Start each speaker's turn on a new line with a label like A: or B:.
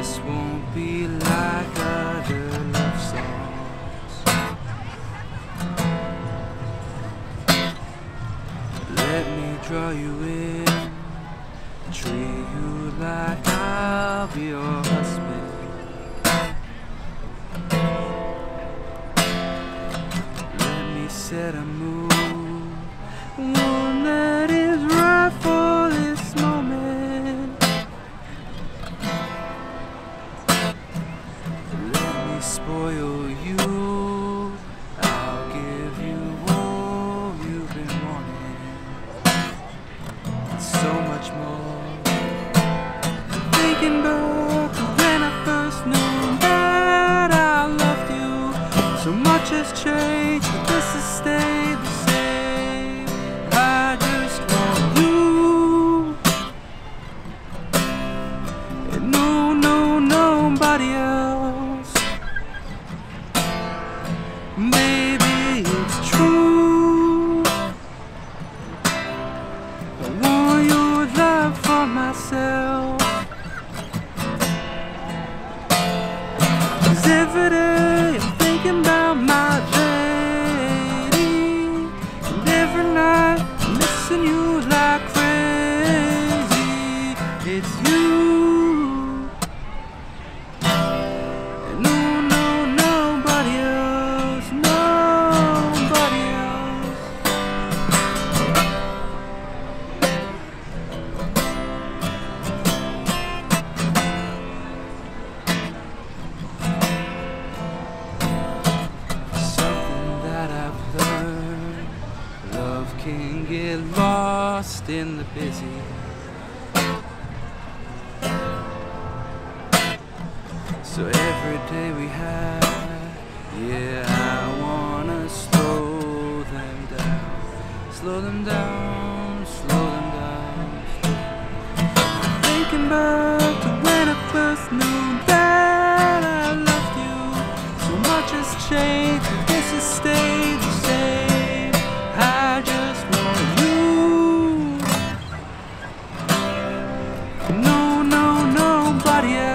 A: This won't be like other love songs. Let me draw you in, treat you like I'll be your husband. Let me set a mood, one that is right for this moment. Let me spoil you, I'll give you all you've been wanting, and so much more. Thinking back to when I first knew that I loved you, so much has changed, but this has stayed the same. I just want you, and nobody else. Baby, it's true, I want your love for myself. 'Cause every day I'm thinking about my lady, and every night I'm missing you like crazy. It's you, and nobody else, nobody else. Something that I've learned, love can get lost in the busy. So every day we have, yeah, I wanna slow them down, slow them down, slow them down. Thinking back to when I first knew that I loved you, so much has changed, but this has stayed the same. I just want you, nobody else.